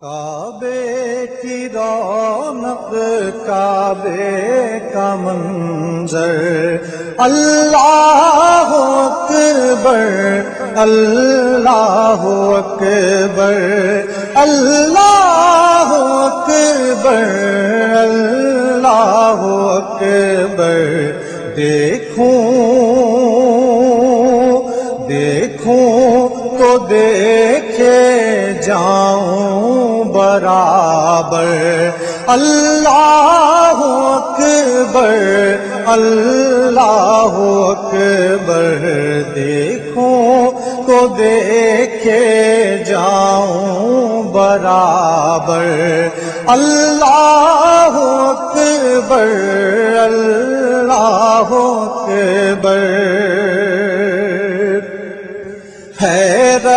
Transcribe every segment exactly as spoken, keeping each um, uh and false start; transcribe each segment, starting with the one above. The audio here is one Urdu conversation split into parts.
کعبے کی رونق کعبے کا منظر، اللہ اکبر اللہ اکبر اللہ اکبر اللہ اکبر۔ دیکھوں دیکھوں تو دیکھے جاؤں برابر، اللہ اکبر اللہ اکبر۔ دیکھوں تو دیکھے جاؤں برابر، اللہ اکبر اللہ اکبر۔ حیرت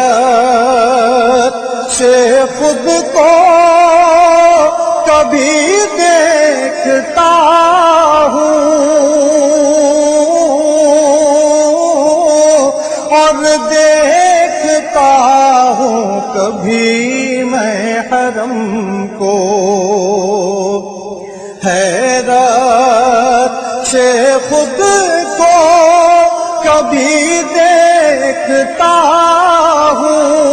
سے خود کو کبھی دیکھتا ہوں اور دیکھتا ہوں کبھی میں حرم کو۔ حیرت سے خود کو کبھی دیکھتا ہوں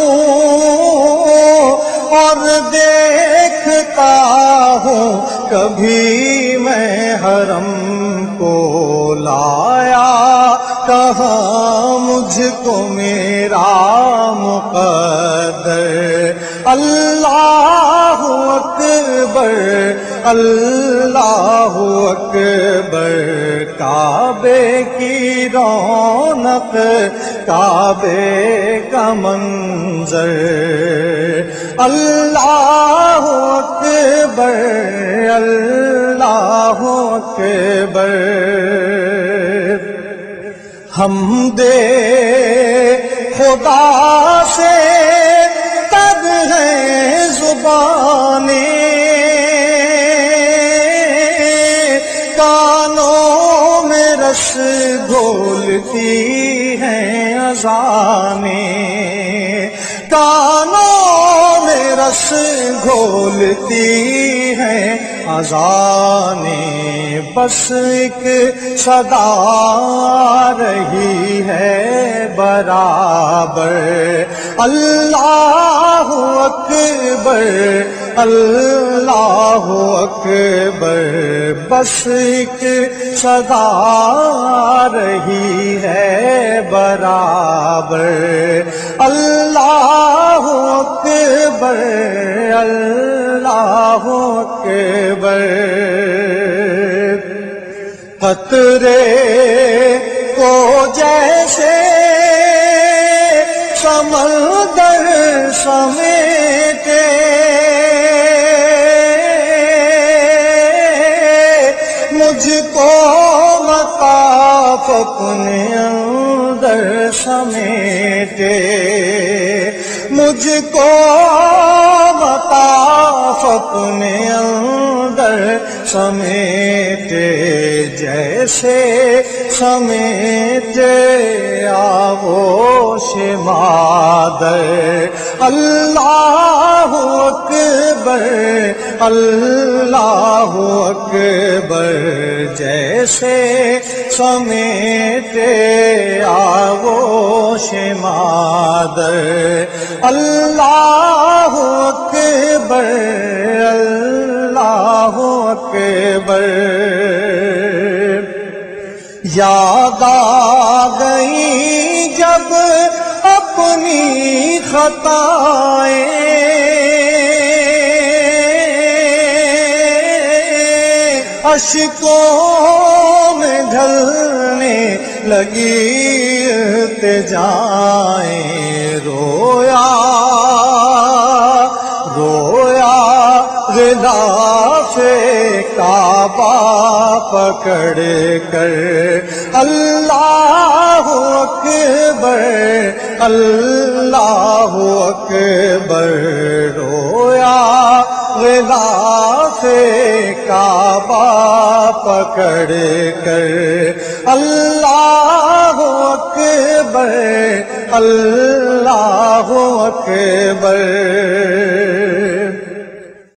اور دیکھتا ہوں کبھی میں حرم کو۔ لایا کہاں مجھ کو میرا مقدر، اللہ اکبر اللہ اکبر۔ کعبے کی رونق کعبے کا منظر، اللہ اکبر اللہ اکبر۔ حمد خدا سے تب ہے زبانیں، کانوں میں رس گھولتی ہیں اذانیں، کانوں میں رس گھولتی ہیں اذانیں۔ بس ایک صدا رہی ہے برابر، اللہ اکبر اللہ اکبر۔ بس ایک صدا رہی ہے برابر، اللہ اکبر اللہ اکبر۔ قطرے کو جیسے سمندر سمیٹے، مجھ کو مطاف اپنے اندر سمیٹے، مجھ کو مطاف اپنے اندر سمیٹے، جیسے سمیٹے آغوش مادر، اللہ اکبر اللہ اکبر۔ جیسے سمیٹے آغوش مادر، اللہ اکبر اللہ اکبر۔ یاد آ گئی جب اپنی خطائیں، اشکوں میں ڈھلنے لگی التجائیں، رویا رویا غلاف کعبہ پکڑ کر، اللہ اکبر اللہ اکبر۔ رویا غلاف کعبہ پکڑ کر، اللہ اکبر اکبر اللہ اکبر۔